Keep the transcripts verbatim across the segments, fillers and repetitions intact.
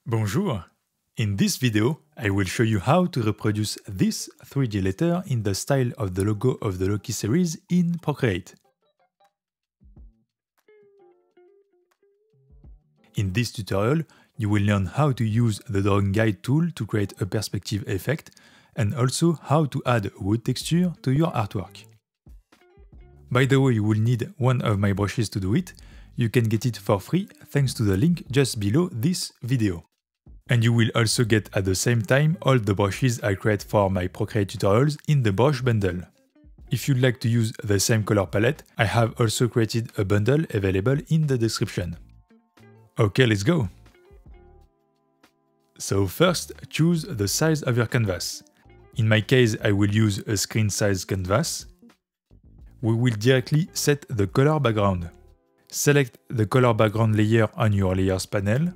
Bonjour! In this video, I will show you how to reproduce this three D letter in the style of the logo of the Loki series in Procreate. In this tutorial, you will learn how to use the drawing guide tool to create a perspective effect and also how to add wood texture to your artwork. By the way, you will need one of my brushes to do it. You can get it for free thanks to the link just below this video. And you will also get at the same time all the brushes I create for my Procreate tutorials in the brush bundle. If you'd like to use the same color palette, I have also created a bundle available in the description. Okay, let's go! So first, choose the size of your canvas. In my case, I will use a screen size canvas. We will directly set the color background. Select the color background layer on your layers panel.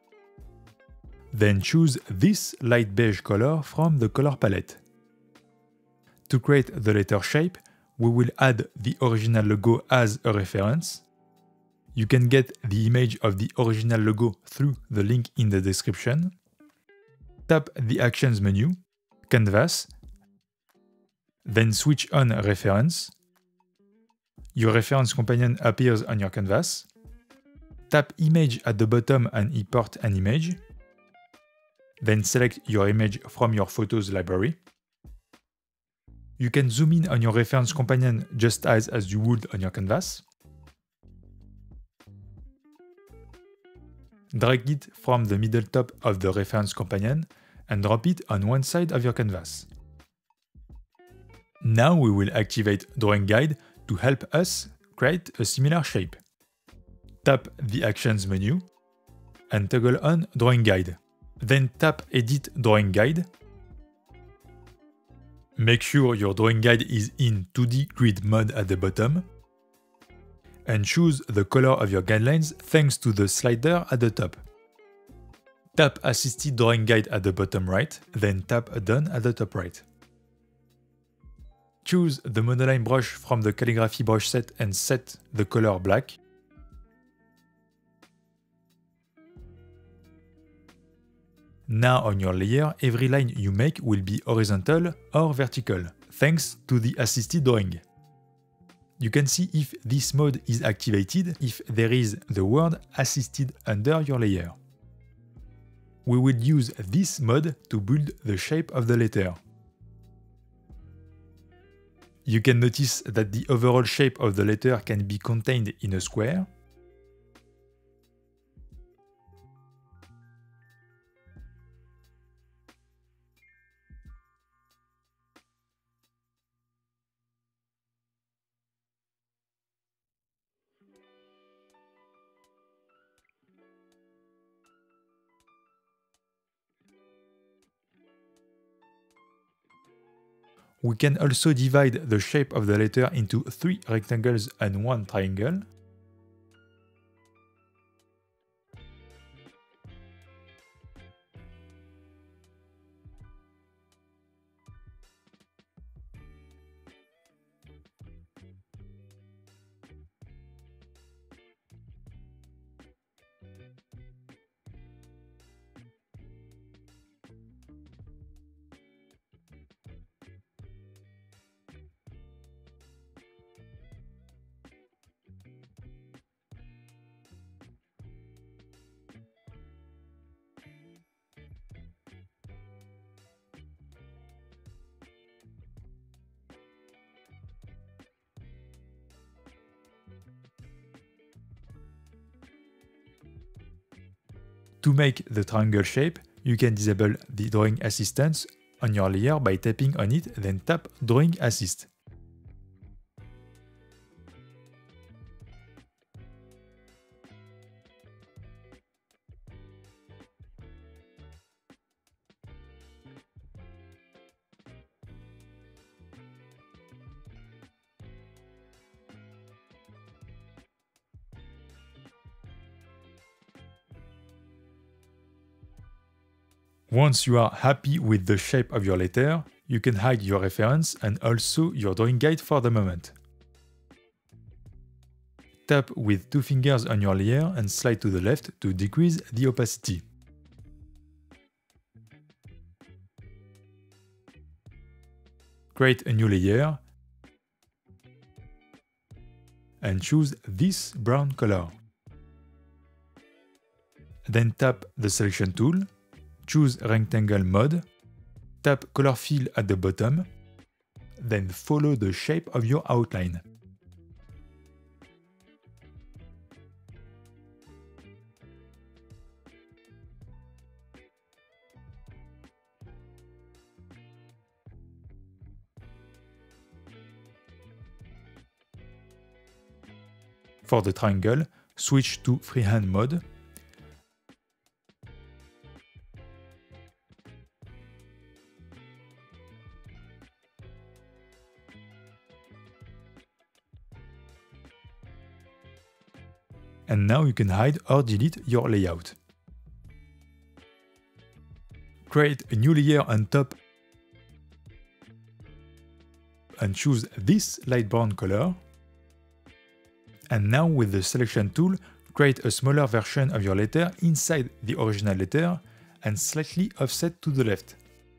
Then choose this light beige color from the color palette. To create the letter shape, we will add the original logo as a reference. You can get the image of the original logo through the link in the description. Tap the Actions menu, Canvas, then switch on Reference. Your reference companion appears on your canvas. Tap Image at the bottom and import an image. Then select your image from your photos library. You can zoom in on your reference companion just as, as you would on your canvas. Drag it from the middle top of the reference companion and drop it on one side of your canvas. Now we will activate Drawing Guide to help us create a similar shape. Tap the Actions menu and toggle on Drawing Guide. Then tap Edit Drawing Guide. Make sure your drawing guide is in two D grid mode at the bottom. And choose the color of your guidelines thanks to the slider at the top. Tap Assisted Drawing Guide at the bottom right, then tap Done at the top right. Choose the monoline brush from the calligraphy brush set and set the color black. Now on your layer, every line you make will be horizontal or vertical, thanks to the assisted drawing. You can see if this mode is activated if there is the word assisted under your layer. We will use this mode to build the shape of the letter. You can notice that the overall shape of the letter can be contained in a square. We can also divide the shape of the letter into three rectangles and one triangle. To make the triangle shape, you can disable the Drawing Assistant on your layer by tapping on it, then tap Drawing Assist. Once you are happy with the shape of your letter, you can hide your reference and also your drawing guide for the moment. Tap with two fingers on your layer and slide to the left to decrease the opacity. create a new layer and choose this brown color. Then tap the selection tool, choose rectangle mode, tap color fill at the bottom, then follow the shape of your outline. For the triangle, switch to freehand mode. And now you can hide or delete your layout. Create a new layer on top and choose this light brown color. And now with the selection tool, create a smaller version of your letter inside the original letter and slightly offset to the left.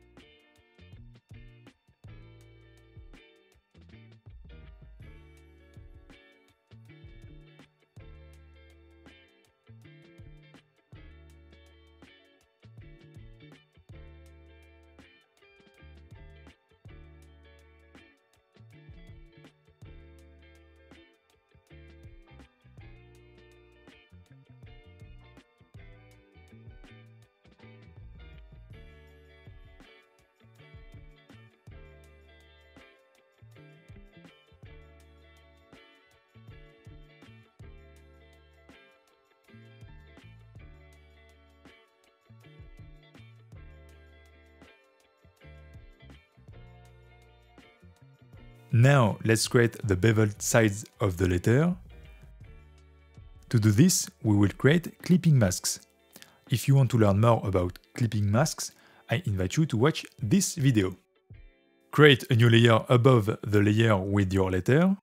Now let's create the beveled sides of the letter. To do this, we will create clipping masks. If you want to learn more about clipping masks, I invite you to watch this video. Create a new layer above the layer with your letter.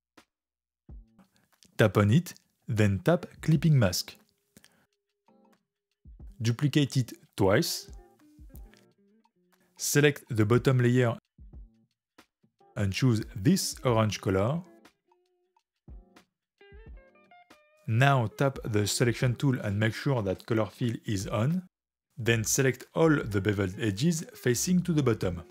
Tap on it, then tap clipping mask. Duplicate it twice. Select the bottom layer and choose this orange color. Now tap the selection tool and make sure that color fill is on. Then select all the beveled edges facing to the bottom.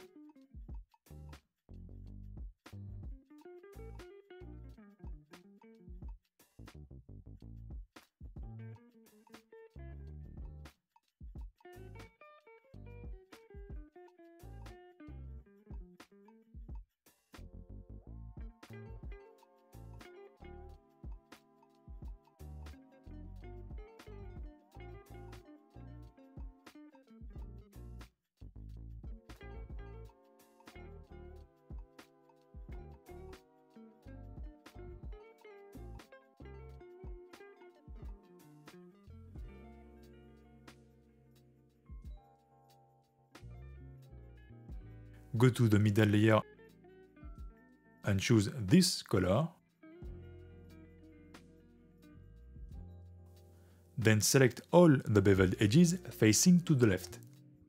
Go to the middle layer and choose this color. Then select all the beveled edges facing to the left.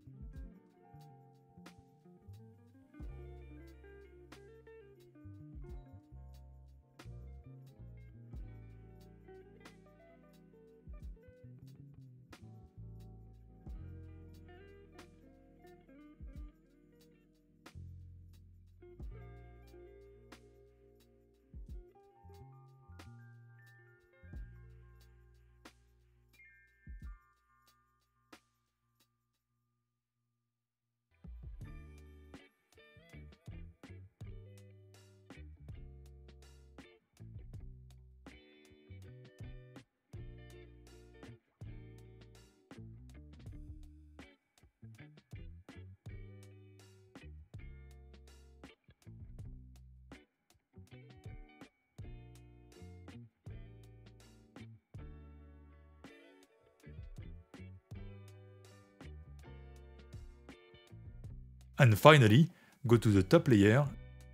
And finally, go to the top layer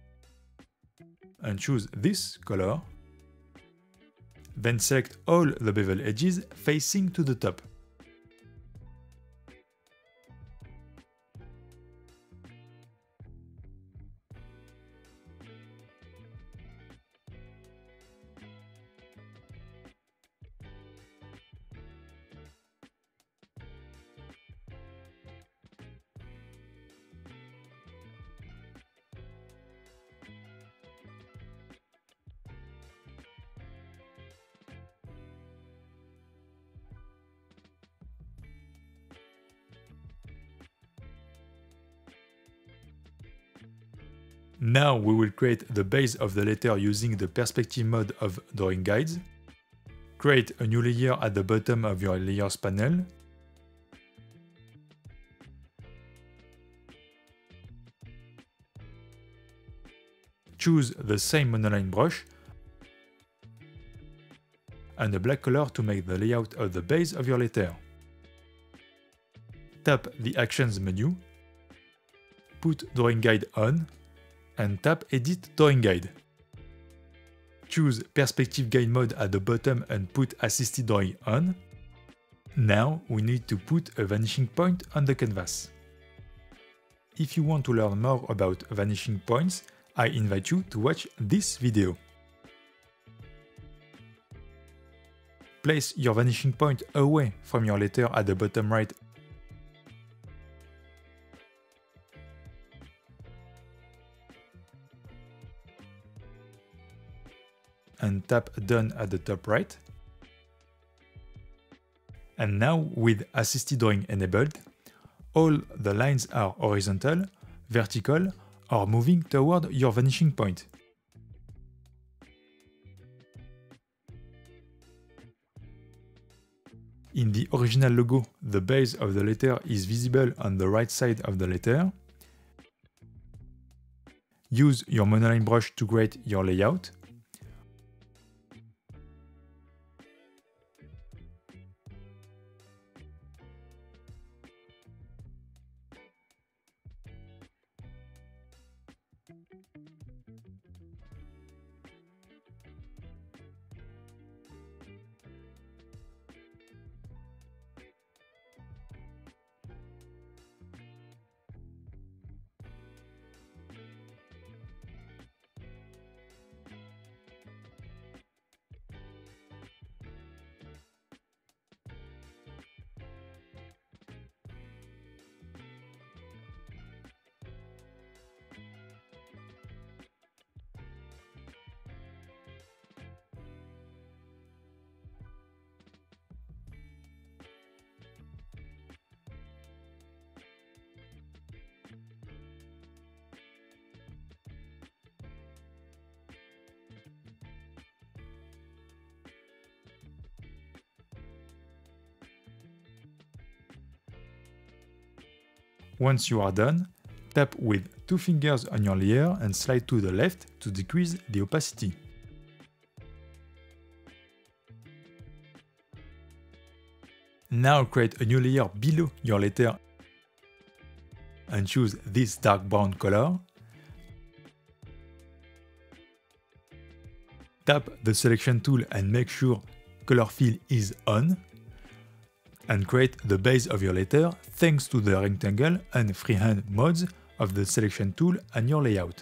and choose this color. Then select all the bevel edges facing to the top. Now we will create the base of the letter using the perspective mode of Drawing Guides. Create a new layer at the bottom of your Layers panel. Choose the same monoline brush and a black color to make the layout of the base of your letter. Tap the Actions menu, put Drawing Guide on, and tap Edit Drawing Guide. Choose Perspective Guide mode at the bottom and put Assisted Drawing on. Now we need to put a vanishing point on the canvas. If you want to learn more about vanishing points, I invite you to watch this video. Place your vanishing point away from your letter at the bottom right and tap Done at the top right. And now with Assisted Drawing enabled, all the lines are horizontal, vertical, or moving toward your vanishing point. In the original logo, the base of the letter is visible on the right side of the letter. Use your monoline brush to create your layout. Once you are done, tap with two fingers on your layer and slide to the left to decrease the opacity. Now create a new layer below your letter and choose this dark brown color. Tap the selection tool and make sure color fill is on. And create the base of your letter thanks to the rectangle and freehand modes of the selection tool and your layout.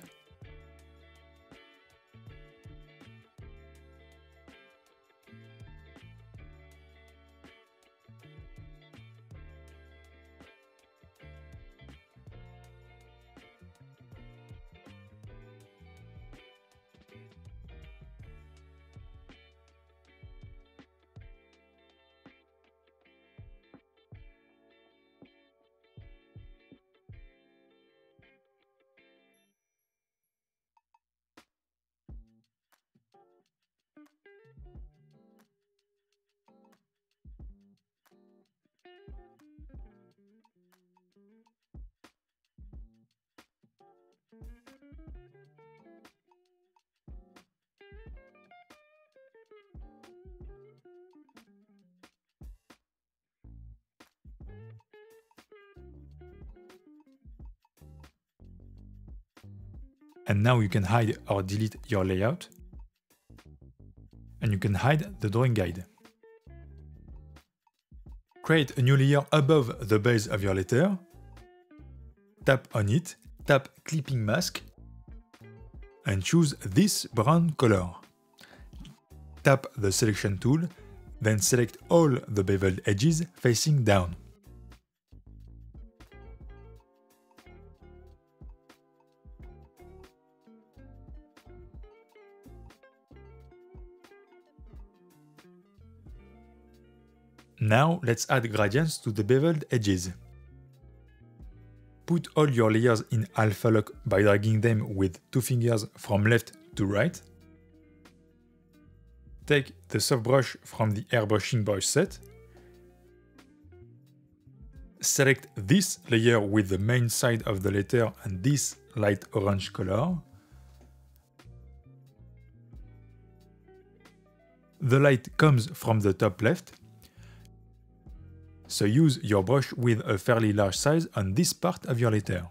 And now you can hide or delete your layout. And you can hide the drawing guide. Create a new layer above the base of your letter. Tap on it, tap Clipping Mask, and choose this brown color. Tap the selection tool, then select all the beveled edges facing down. Now let's add gradients to the beveled edges. Put all your layers in alpha lock by dragging them with two fingers from left to right. Take the soft brush from the airbrushing brush set. Select this layer with the main side of the letter and this light orange color. The light comes from the top left, so use your brush with a fairly large size on this part of your letter.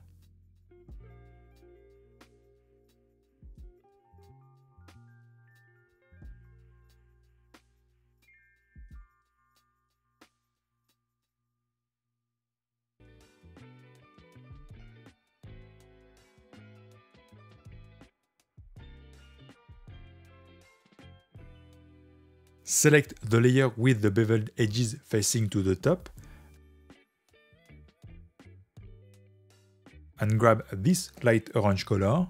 Select the layer with the beveled edges facing to the top and grab this light orange color.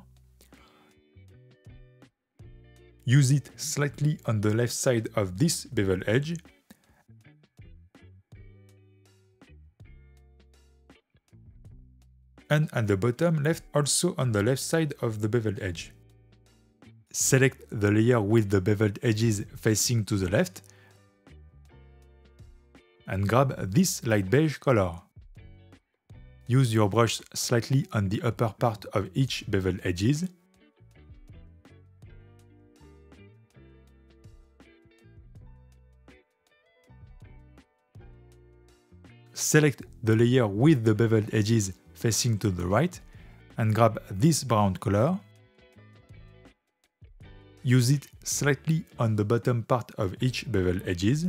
Use it slightly on the left side of this bevel edge and at the bottom left also on the left side of the bevel edge. Select the layer with the beveled edges facing to the left and grab this light beige color. Use your brush slightly on the upper part of each beveled edges. Select the layer with the beveled edges facing to the right and grab this brown color. Use it slightly on the bottom part of each bevel edges.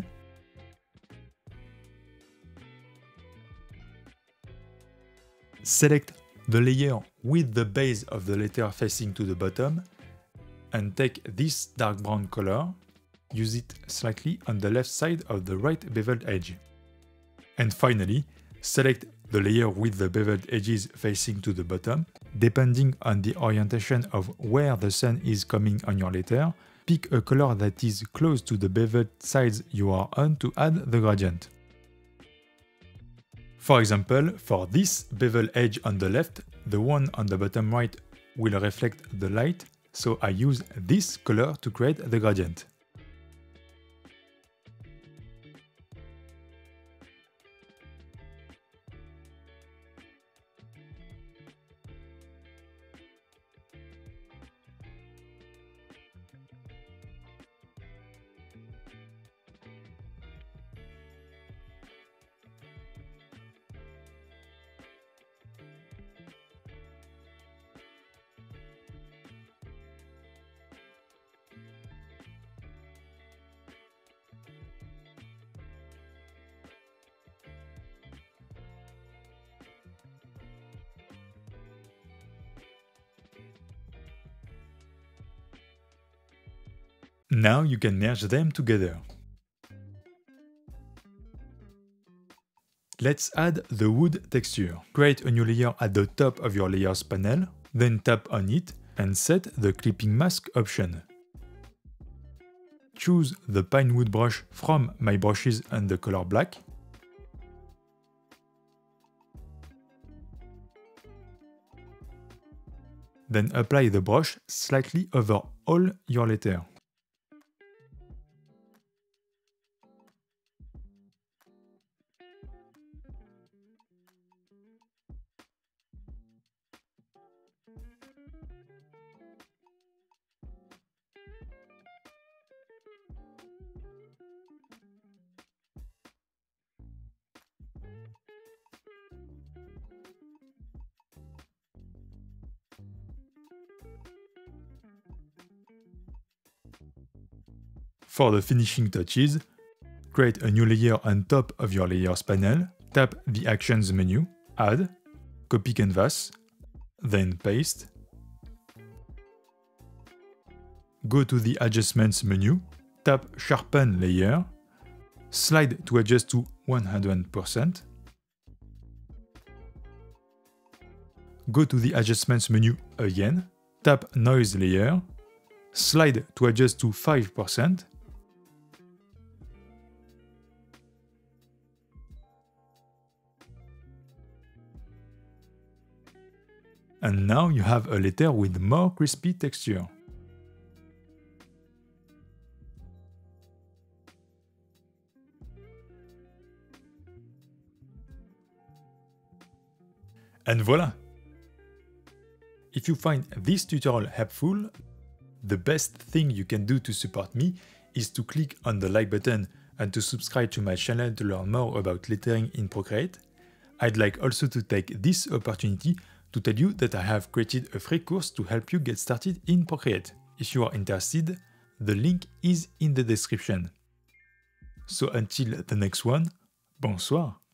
Select the layer with the base of the letter facing to the bottom and take this dark brown color. Use it slightly on the left side of the right beveled edge. And finally, select the layer with the beveled edges facing to the bottom. Depending on the orientation of where the sun is coming on your letter, pick a color that is close to the beveled sides you are on to add the gradient. For example, for this bevel edge on the left, the one on the bottom right will reflect the light, so I use this color to create the gradient. Now you can merge them together. Let's add the wood texture. Create a new layer at the top of your layers panel, then tap on it and set the clipping mask option. Choose the pine wood brush from my brushes and the color black. Then apply the brush slightly over all your letter. For the finishing touches, create a new layer on top of your layers panel, tap the Actions menu, Add, copy canvas, then paste. Go to the Adjustments menu, tap Sharpen Layer, slide to adjust to one hundred percent. Go to the Adjustments menu again, tap Noise Layer, slide to adjust to five percent. And now you have a letter with more crispy texture. And voila! If you find this tutorial helpful, the best thing you can do to support me is to click on the like button and to subscribe to my channel to learn more about lettering in Procreate. I'd like also to take this opportunity to tell you that I have created a free course to help you get started in Procreate. If you are interested, the link is in the description. So until the next one, bonsoir!